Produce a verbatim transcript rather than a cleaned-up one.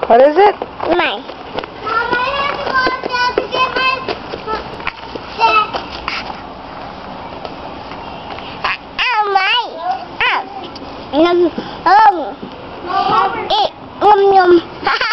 What is it? Mine. Mom, I have to go upstairs to get my... Ow, mine. Ow. Yum, um. Eat, yum, yum.